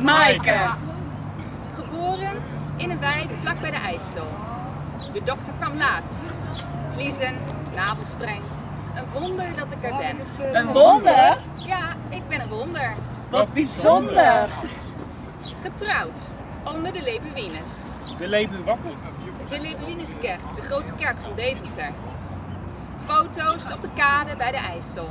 Maaike. Geboren in een wijk vlak bij de IJssel. De dokter kwam laat. Vliezen, navelstreng. Een wonder dat ik er ben. Een wonder? Ja, ik ben een wonder. Wat bijzonder. Getrouwd, onder de Lebuwines. De Lebu wat is? De Lebuwineskerk, de grote kerk van Deventer. Foto's op de kade bij de IJssel.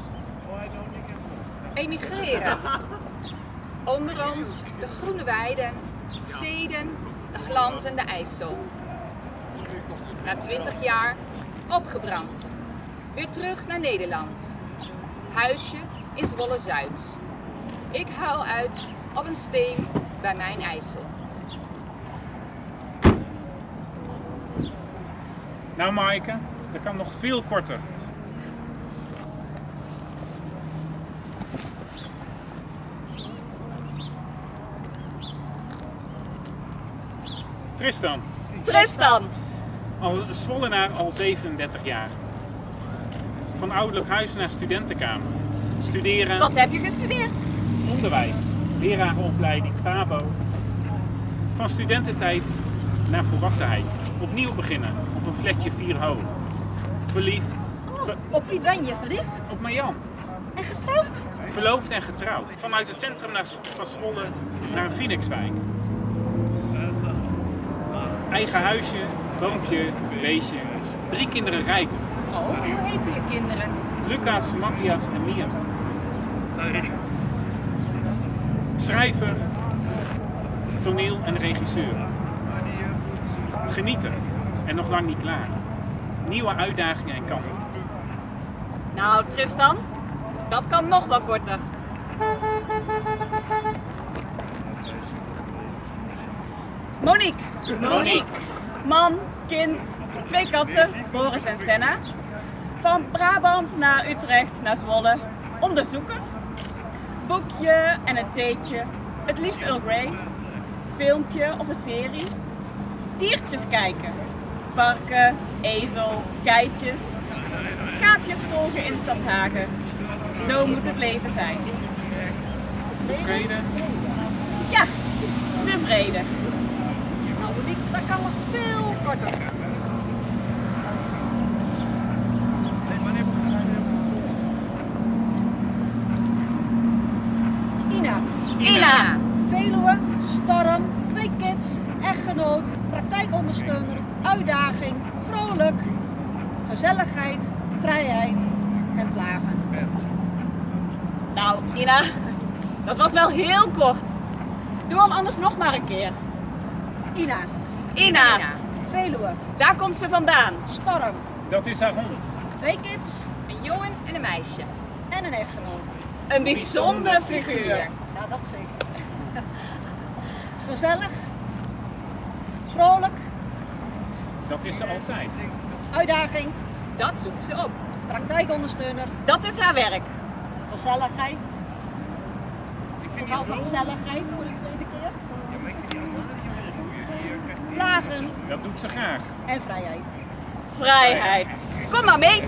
Emigreren. Onder ons de groene weiden, steden, de glanzende IJssel. Na 20 jaar opgebrand. Weer terug naar Nederland. Huisje in Zwolle-Zuid. Ik huil uit op een steen bij mijn IJssel. Nou Maaike, dat kan nog veel korter. Tristan, Tristan. Zwollenaar al 37 jaar. Van ouderlijk huis naar studentenkamer. Studeren, Wat heb je gestudeerd? onderwijs, lerarenopleiding, PABO. Van studententijd naar volwassenheid. Opnieuw beginnen, op een flatje 4 hoog. Verliefd, Op wie ben je verliefd? op Marjan. En getrouwd? Verloofd en getrouwd. Vanuit het centrum van Zwolle naar een Phoenixwijk. Eigen huisje, boompje, beestje. 3 kinderen rijker. Oh, hoe heten je kinderen? Lucas, Matthias en Mia. Schrijver, toneel en regisseur. Genieten en nog lang niet klaar. Nieuwe uitdagingen en kansen. Nou Tristan, dat kan nog wel korter. Monique. Monique. Man, kind, 2 katten, Boris en Senna. Van Brabant naar Utrecht naar Zwolle. Onderzoeker. Boekje en een theetje. Het liefst Earl Grey. Filmpje of een serie. Diertjes kijken. Varken, ezel, geitjes. Schaapjes volgen in Stadshagen. Zo moet het leven zijn. Tevreden? Ja, tevreden. Nou Monique, dat kan nog veel korter. Ina. Ina. Veluwe, storm, 2 kids, echtgenoot, praktijkondersteuner, uitdaging, vrolijk, gezelligheid, vrijheid en plagen. Nou, Ina, dat was wel heel kort. Doe hem anders nog maar een keer. Ina. Ina, Ina. Veluwe, daar komt ze vandaan. storm, Dat is haar hond. 2 kids Een jongen en een meisje. en een echtgenoot. Een bijzonder figuur. Ja, dat zeker. Gezellig, vrolijk, Dat is ze altijd. uitdaging, Dat zoekt ze op. praktijkondersteuner, Dat is haar werk. gezelligheid. Ik hou van gezelligheid voor de tweede keer. Plagen Dat doet ze graag. en vrijheid. Vrijheid. Kom maar mee.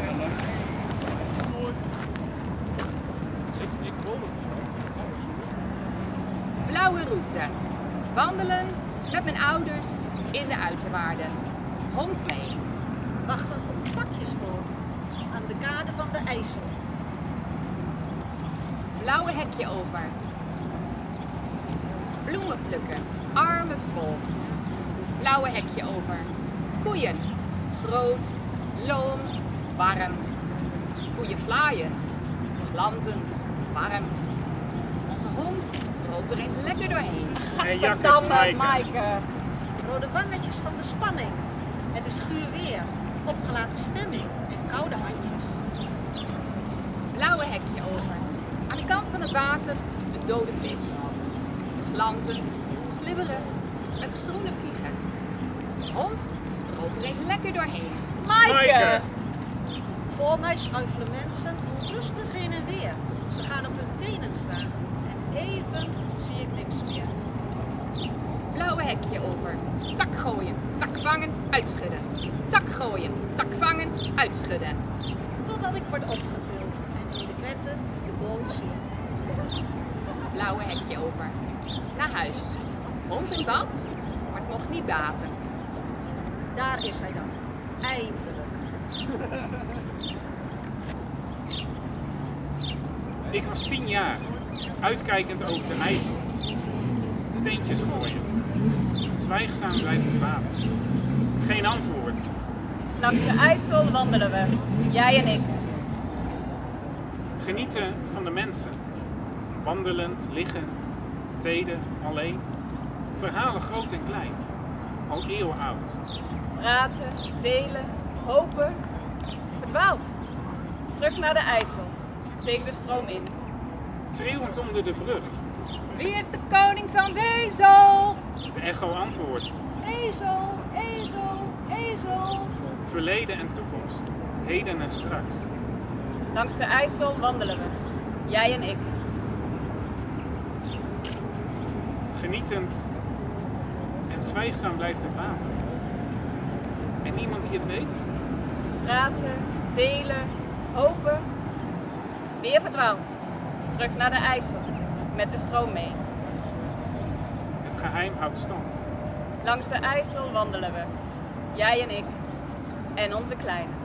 Blauwe route. Wandelen met mijn ouders in de uiterwaarden. Hond mee. Wachtend op de pakjesboot aan de kade van de IJssel. Blauwe hekje over. Bloemen plukken. Armen vol. Blauwe hekje over. Koeien. Groot, loom, warm. Koeien vlaaien. Glanzend, warm. Onze hond rolt er eens lekker doorheen. En jakkes Verdamme, Maaike. Maaike. Rode wangetjes van de spanning. Het is guur weer. Opgelaten stemming en koude handjes. Blauwe hekje over. Aan de kant van het water een dode vis. Glanzend, glibberig, met groene vliegen. Onze hond rolt er eens lekker doorheen. Maaike. Voor mij schuifelen mensen rustig heen en weer. Ze gaan op hun tenen staan. En even zie ik niks meer. Blauwe hekje over. Tak gooien, tak vangen, uitschudden. Tak gooien, tak vangen, uitschudden. Totdat ik word opgetild en in de verte de boot zie. Blauwe blauwe hekje over. Naar huis. Hond in bad, maar het mocht niet baten. Daar is hij dan. Eindelijk. Ik was 10 jaar, uitkijkend over de IJssel. Steentjes gooien. Zwijgzaam blijft het water. Geen antwoord. Langs de IJssel wandelen we, jij en ik. Genieten van de mensen. Wandelend, liggend, teder, alleen. Verhalen groot en klein. Al eeuwen oud. Praten, delen, hopen. Verdwaald. Terug naar de IJssel. Tegen de stroom in. Schreeuwend onder de brug. Wie is de koning van Wezel? De echo antwoordt. Ezel, ezel, ezel. Verleden en toekomst. Heden en straks. Langs de IJssel wandelen we, jij en ik. Genietend en zwijgzaam blijft het water. En niemand die het weet. Praten, delen, hopen. Weer verdwaald. Terug naar de IJssel. Met de stroom mee. Het geheim houdt stand. Langs de IJssel wandelen we, jij en ik. En onze kleine.